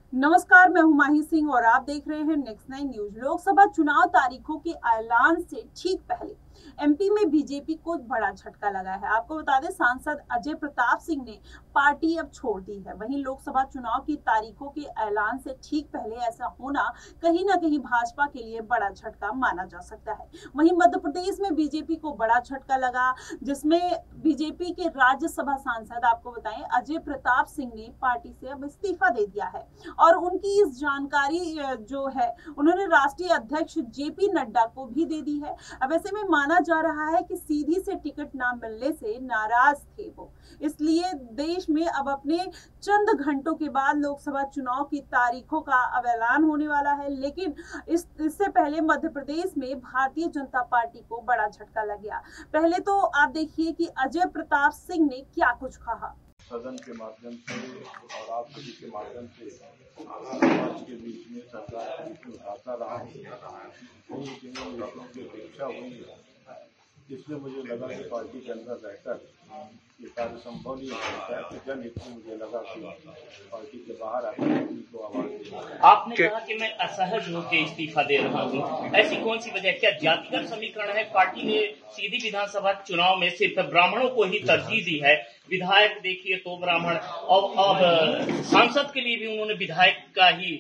नमस्कार, मैं हूं माही सिंह और आप देख रहे हैं नेक्स्ट 9 न्यूज। लोकसभा चुनाव तारीखों के ऐलान से ठीक पहले एमपी में बीजेपी को बड़ा झटका लगा है। आपको बता दें, सांसद अजय प्रताप सिंह ने पार्टी अब छोड़ दी है। वहीं लोकसभा चुनाव की तारीखों के ऐलान से ठीक पहले ऐसा होना कहीं ना कहीं भाजपा के लिए बड़ा झटका माना जा सकता है। वहीं मध्य प्रदेश में बीजेपी को बड़ा झटका लगा, जिसमें बीजेपी के राज्यसभा सांसद आपको बताएं अजय प्रताप सिंह ने पार्टी से अब इस्तीफा दे दिया है और उनकी इस जानकारी जो है उन्होंने राष्ट्रीय अध्यक्ष जेपी नड्डा को भी दे दी है। अब ऐसे में माना जा रहा है कि सीधी से टिकट ना मिलने से नाराज थे वो, इसलिए देश में अब अपने चंद घंटों के बाद लोकसभा चुनाव की तारीखों का अब ऐलान होने वाला है। लेकिन इससे पहले मध्य प्रदेश में भारतीय जनता पार्टी को बड़ा झटका लग गया। पहले तो आप देखिए कि अजय प्रताप सिंह ने क्या कुछ कहा। सदन के माध्यम से और आप सभी के माध्यम से समाज के बीच में सरकार के बीच में उठाता रहा हूँ। की अपेक्षा हुई है, इसलिए मुझे लगा कि पार्टी के अंदर रहकर ये कार्य संभव नहीं होता है। तो जनहित में मुझे लगा कि पार्टी के बाहर आकर को आवाज। आपने कहा कि मैं असहज होकर इस्तीफा दे रहा हूँ, ऐसी कौन सी वजह? क्या जातिगत समीकरण है? पार्टी ने सीधी विधानसभा चुनाव में सिर्फ ब्राह्मणों को ही तरजीह दी है। विधायक देखिए तो ब्राह्मण, और अब सांसद के लिए भी उन्होंने विधायक का ही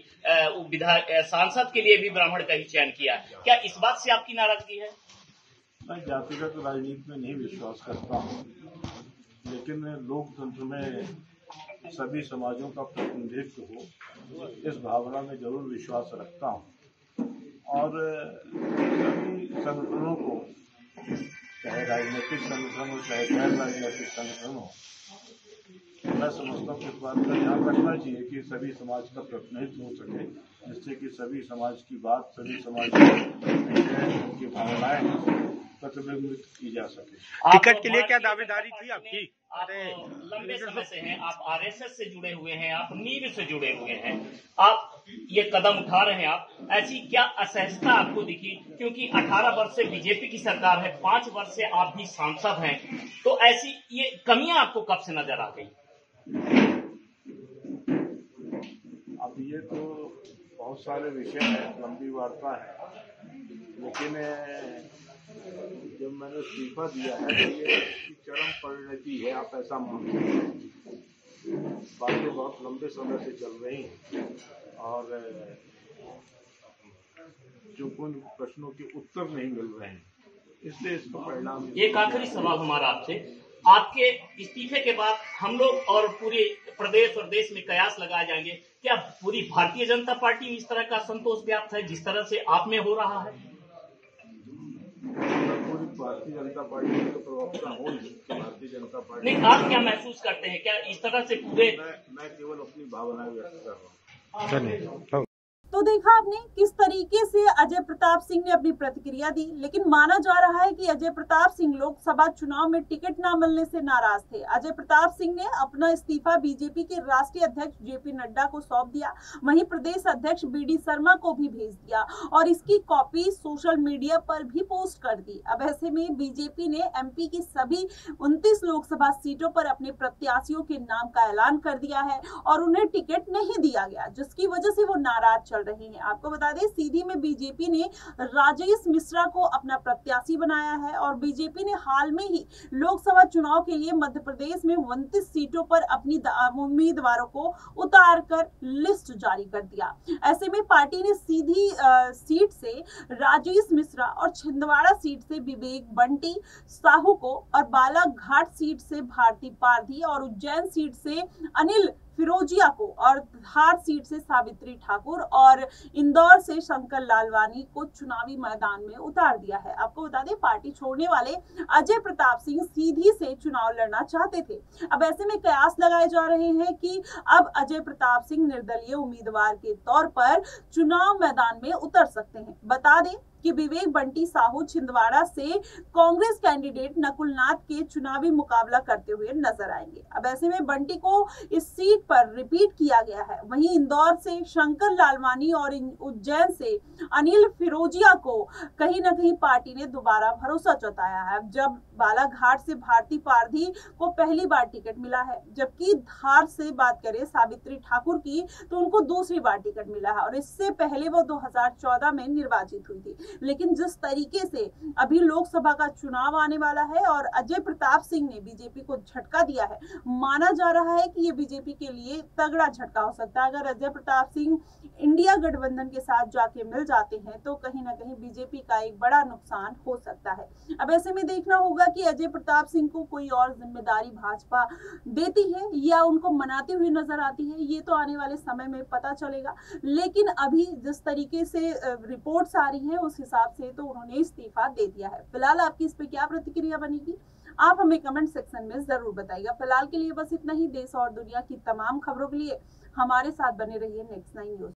सांसद के लिए भी ब्राह्मण का ही चयन किया। क्या इस बात से आपकी नाराजगी है? मैं जातिगत राजनीति में नहीं विश्वास करता हूँ, लेकिन लोकतंत्र में सभी समाजों का प्रतिनिधित्व हो, इस भावना में जरूर विश्वास रखता हूँ। और सभी संगठनों को, चाहे राजनीतिक संगठन हो चाहे गैर राजनीतिक संगठन हो, मैं समझता हूँ इस बात का ध्यान रखना चाहिए कि सभी समाज का प्रतिनिधित्व हो सके, जिससे कि सभी समाज की बात, सभी समाज की भावनाएं प्रतिबिंबित की जा सके। टिकट के लिए क्या दावेदारी थी आपकी? आप लंबे समय से हैं, आप आरएसएस से जुड़े हुए हैं, आप नींव से जुड़े हुए हैं, आप ये कदम उठा रहे हैं। आप ऐसी क्या असहजता आपको दिखी? क्योंकि 18 वर्ष से बीजेपी की सरकार है, 5 वर्ष से आप भी सांसद हैं, तो ऐसी ये कमियां आपको कब से नजर आ गई? अब ये तो बहुत सारे विषय हैं, लंबी वार्ता है, लेकिन जब मैंने इस्तीफा दिया है तो ये चरम परिणति है, आप ऐसा मानते हैं। बातें बहुत लंबे समय से चल रही हैं और जो कुछ प्रश्नों के उत्तर नहीं मिल रहे हैं, इसलिए इसका परिणाम। एक आखिरी सवाल हमारा आपसे, आपके इस्तीफे के बाद हम लोग और पूरे प्रदेश और देश में कयास लगाए जाएंगे, क्या पूरी भारतीय जनता पार्टी में इस तरह का असंतोष व्याप्त है जिस तरह से आप में हो रहा है? भारतीय जनता पार्टी के प्रवक्ता हूँ, भारतीय जनता पार्टी नहीं, आप क्या महसूस करते हैं? क्या इस तरह से पूरे मैं केवल अपनी भावनाएं व्यक्त कर रहा हूँ। तो देखा आपने किस तरीके से अजय प्रताप सिंह ने अपनी प्रतिक्रिया दी। लेकिन माना जा रहा है कि अजय प्रताप सिंह लोकसभा चुनाव में टिकट ना मिलने से नाराज थे। अजय प्रताप सिंह ने अपना इस्तीफा बीजेपी के राष्ट्रीय अध्यक्ष जेपी नड्डा को सौंप दिया, वहीं प्रदेश अध्यक्ष बीडी शर्मा को भी भेज दिया और इसकी कॉपी सोशल मीडिया पर भी पोस्ट कर दी। अब ऐसे में बीजेपी ने एमपी की सभी 29 लोकसभा सीटों पर अपने प्रत्याशियों के नाम का ऐलान कर दिया है और उन्हें टिकट नहीं दिया गया, जिसकी वजह से वो नाराज रही है। आपको बता दें, सीधी में बीजेपी ने राजेश मिश्रा को अपना प्रत्याशी बनाया है और बीजेपी ने हाल में ही लोकसभा चुनाव के लिए मध्य प्रदेश में 29 सीटों पर अपनी उम्मीदवारों को उतार कर लिस्ट जारी कर दिया। ऐसे में पार्टी ने सीधी सीट से राजेश मिश्रा और छिंदवाड़ा सीट से विवेक बंटी साहू को और बालाघाट सीट से भारती पारधी और उज्जैन सीट से अनिल फिरोजिया को और धार सीट से सावित्री ठाकुर और इंदौर से शंकर लालवानी को चुनावी मैदान में उतार दिया है। आपको बता दें, पार्टी छोड़ने वाले अजय प्रताप सिंह सीधी से चुनाव लड़ना चाहते थे। अब ऐसे में कयास लगाए जा रहे हैं कि अब अजय प्रताप सिंह निर्दलीय उम्मीदवार के तौर पर चुनाव मैदान में उतर सकते हैं। बता दें कि विवेक बंटी साहू छिंदवाड़ा से कांग्रेस कैंडिडेट नकुल नाथ के चुनावी मुकाबला करते हुए नजर आएंगे। अब ऐसे में बंटी को इस सीट पर रिपीट किया गया है। वहीं इंदौर से शंकर लालवानी और उज्जैन से अनिल फिरोजिया को कहीं ना कहीं पार्टी ने दोबारा भरोसा जताया है। जब बालाघाट से भारती पारधी को पहली बार टिकट मिला है, जबकि धार से बात करें सावित्री ठाकुर की तो उनको दूसरी बार टिकट मिला है और इससे पहले वो 2014 में निर्वाचित हुई थी। लेकिन जिस तरीके से अभी लोकसभा का चुनाव आने वाला है और अजय प्रताप सिंह ने बीजेपी को झटका दिया है, माना जा रहा है कि ये बीजेपी के लिए तगड़ा झटका हो सकता है। अगर अजय प्रताप सिंह इंडिया गठबंधन के साथ जाके मिल जाते हैं तो कहीं ना कहीं बीजेपी का एक बड़ा नुकसान हो सकता है। अब ऐसे में देखना होगा कि अजय प्रताप सिंह को कोई और जिम्मेदारी भाजपा देती है या उनको मनाती हुई नजर आती है, ये तो आने वाले समय में पता चलेगा। लेकिन अभी जिस तरीके से रिपोर्ट्स आ रही हैं उस हिसाब से तो उन्होंने इस्तीफा दे दिया है। फिलहाल आपकी इस पे क्या प्रतिक्रिया बनेगी, आप हमें कमेंट सेक्शन में जरूर बताइएगा। फिलहाल के लिए बस इतना ही। देश और दुनिया की तमाम खबरों के लिए हमारे साथ बने रहिए नेक्स्ट 9 न्यूज।